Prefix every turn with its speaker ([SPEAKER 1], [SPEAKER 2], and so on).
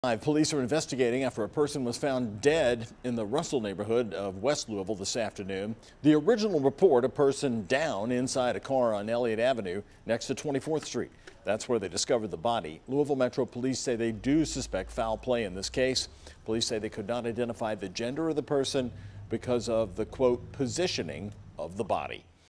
[SPEAKER 1] Police are investigating after a person was found dead in the Russell neighborhood of West Louisville this afternoon. The original report, a person down inside a car on Elliott Avenue next to 24th Street. That's where they discovered the body. Louisville Metro Police say they do suspect foul play in this case. Police say they could not identify the gender of the person because of the, quote, positioning of the body.